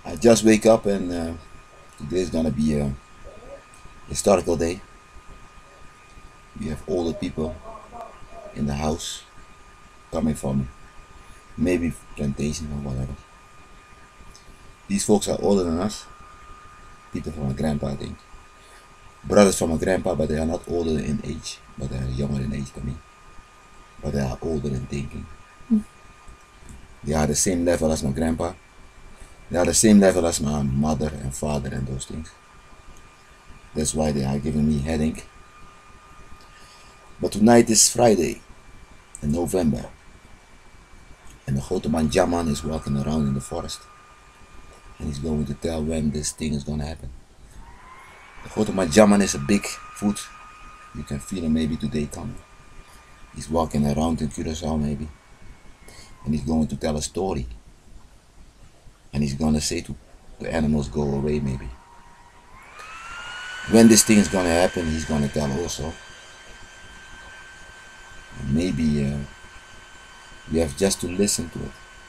I just wake up and today's gonna be a historical day. We have older people in the house coming from maybe plantation or whatever. These folks are older than us. People from my grandpa, I think. Brothers from my grandpa, but they are not older in age, but they are younger in age than me. But they are older in thinking. They are the same level as my grandpa. They are the same level as my mother and father and those things. That's why they are giving me headache. But tonight is Friday in November. And the grote man Jaman is walking around in the forest. And he's going to tell when this thing is going to happen. The grote man Jaman is a big foot. You can feel him maybe today coming. He's walking around in Curaçao maybe. And he's going to tell a story. And he's going to say to the animals, go away maybe. When this thing is going to happen, he's going to tell also. And maybe we have just to listen to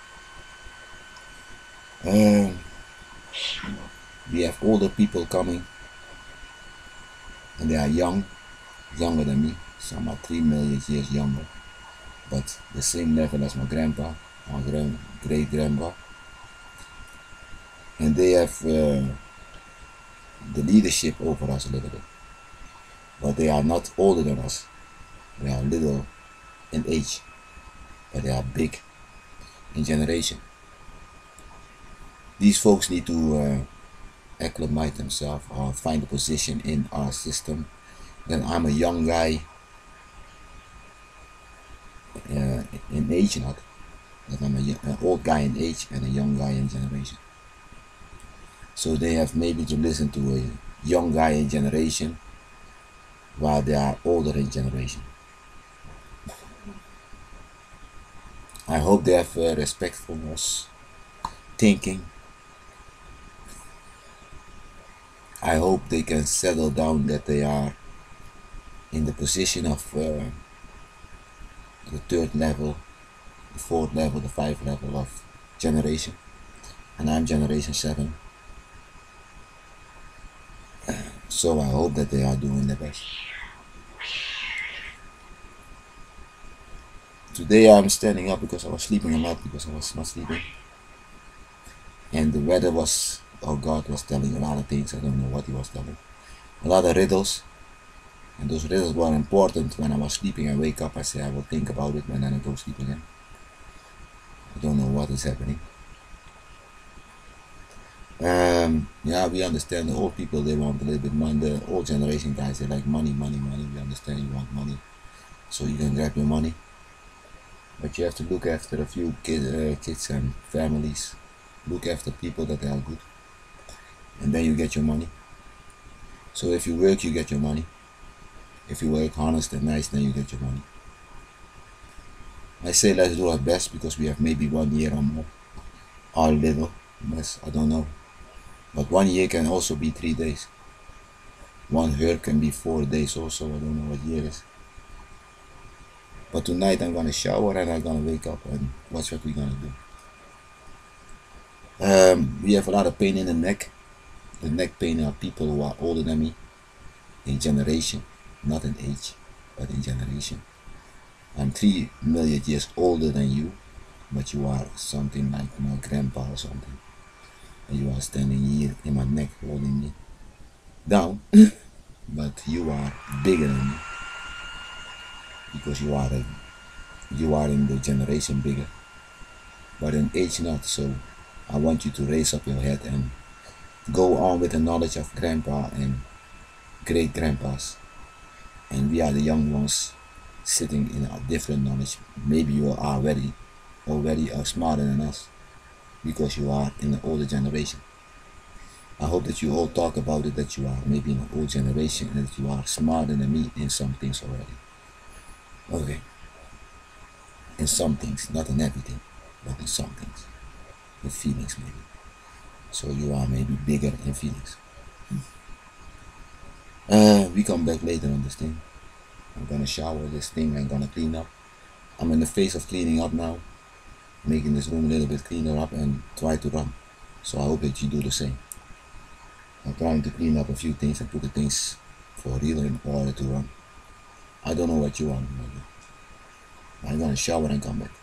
it. We have older people coming. And they are young, younger than me. Some are 3 million years younger. But the same level as my grandpa, my great-grandpa. And they have the leadership over us a little bit. But they are not older than us. They are little in age. But they are big in generation. These folks need to acclimate themselves or find a position in our system. Then I'm a young guy in age, not that I'm an old guy in age and a young guy in generation. So they have maybe to listen to a young guy in generation while they are older in generation. I hope they have respectfulness, thinking. I hope they can settle down that they are in the position of the 3rd level, the 4th level, the 5th level of generation, and I'm generation 7. So I hope that they are doing their best. Today I'm standing up because I was sleeping a lot, because I was not sleeping. And the weather was, oh God was telling a lot of things, I don't know what he was telling. A lot of riddles. And those riddles were important. When I was sleeping, I wake up, I say I will think about it, and then I go sleep again. I don't know what is happening. Yeah, we understand the old people, they want a little bit money. The old generation guys, they like money, money, money. We understand you want money, so you can grab your money. But you have to look after a few kids and families. Look after people that are good. And then you get your money. So if you work, you get your money. If you work honest and nice, then you get your money. I say let's do our best because we have maybe 1 year or more. Or little, less, I don't know. But 1 year can also be 3 days. 1 year can be 4 days also, I don't know what year is. But tonight I'm gonna shower and I'm gonna wake up and watch what we're gonna do. We have a lot of pain in the neck. The neck pain are people who are older than me in generation, not in age, but in generation. I'm 3 million years older than you, but you are something like my grandpa or something. And you are standing here in my neck holding me down, but you are bigger than me because you are in the generation bigger, but in age not. So I want you to raise up your head and go on with the knowledge of grandpa and great grandpas, and we are the young ones sitting in a different knowledge. Maybe you are already smarter than us because you are in the older generation. I hope that you all talk about it, that you are maybe in the old generation and that you are smarter than me in some things already. Okay, in some things, not in everything, but in some things, in feelings maybe. So you are maybe bigger in feelings. We come back later on this thing. I'm gonna shower this thing, I'm gonna clean up. I'm in the phase of cleaning up now, making this room a little bit cleaner up and try to run. So I hope that you do the same. I'm trying to clean up a few things and put the things for real in order to run. I don't know what you want. I'm gonna shower and come back.